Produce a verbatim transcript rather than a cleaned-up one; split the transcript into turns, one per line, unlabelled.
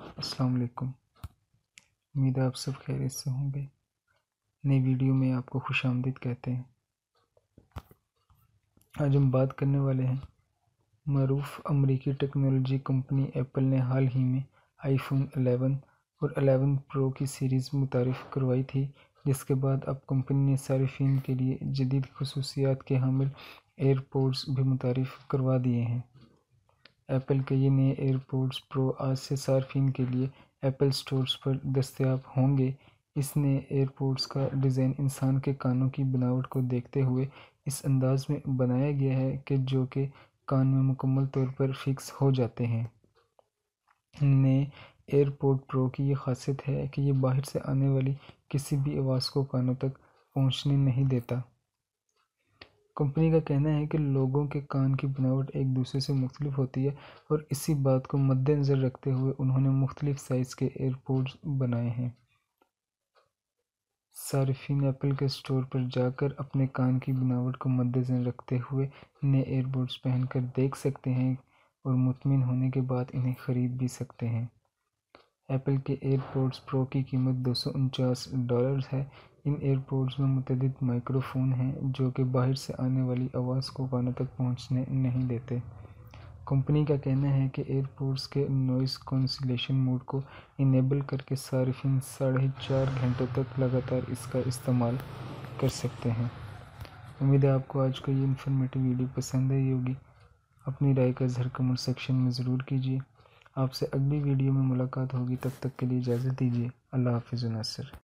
السلام علیکم۔ امید ہے آپ سب خیریت سے ہوں گے۔ نئی ویڈیو میں آپ کو خوش آمدید کہتے ہیں۔ آج ہم بات کرنے والے ہیں معروف امریکی ٹیکنالوجی کمپنی ایپل نے حال ہی میں آئی فون الیون اور الیون پرو کی سیریز متعارف کروائی تھی، جس کے بعد اب کمپنی نے صارفین کے لیے جدید خصوصیات کے حامل ایئر پوڈز بھی متعارف کروا دیے ہیں۔ ایپل کے یہ نئے ایئر پوڈز پرو آج سے صارفین کے لیے ایپل اسٹورز پر دستیاب ہوں گے۔ اس نئے ایئر پوڈز کا ڈیزائن انسان کے کانوں کی بناوٹ کو دیکھتے ہوئے اس انداز میں بنایا گیا ہے کہ جو کہ کان میں مکمل طور پر فکس ہو جاتے ہیں۔ نئے ایئر پوڈ پرو کی یہ خاصیت ہے کہ یہ باہر سے آنے والی کسی بھی آواز کو کانوں تک پہنچنے نہیں دیتا۔ کمپنی کا کہنا ہے کہ لوگوں کے کان کی بناوٹ ایک دوسرے سے مختلف ہوتی ہے اور اسی بات کو مدنظر رکھتے ہوئے انہوں نے مختلف سائز کے ایئر پوڈز بنائے ہیں۔ صارفین ایپل کے اسٹور پر جا کر اپنے کان کی بناوٹ کو مدنظر رکھتے ہوئے نئے ایئر پوڈز پہن کر دیکھ سکتے ہیں اور مطمئن ہونے کے بعد انہیں خرید بھی سکتے ہیں۔ ایپل کے ایئر پوڈز پرو کی قیمت دو سو انچاس ڈالرز ہے۔ ان ایئر پوڈز میں متعدد مائکرو فون ہیں جو کہ باہر سے آنے والی آواز کو کانوں تک پہنچنے نہیں دیتے۔ کمپنی کا کہنا ہے کہ ایئر پوڈز کے نوائز کینسلیشن موڈ کو انیبل کرکے صارفین ساڑھے چار گھنٹوں تک لگاتار اس کا استعمال کر سکتے ہیں۔ امید ہے آپ کو آج کا یہ انفارمیٹیو ویڈیو پسند آئی ہوگی۔ اپنی رائے کا اظہار کمنٹ سیکشن میں ضرور کیجیے۔ آپ سے اگلی ویڈیو میں ملاقات ہوگی، تب تک کے لیے اجازت دیجیے۔ اللہ حافظ و ناصر۔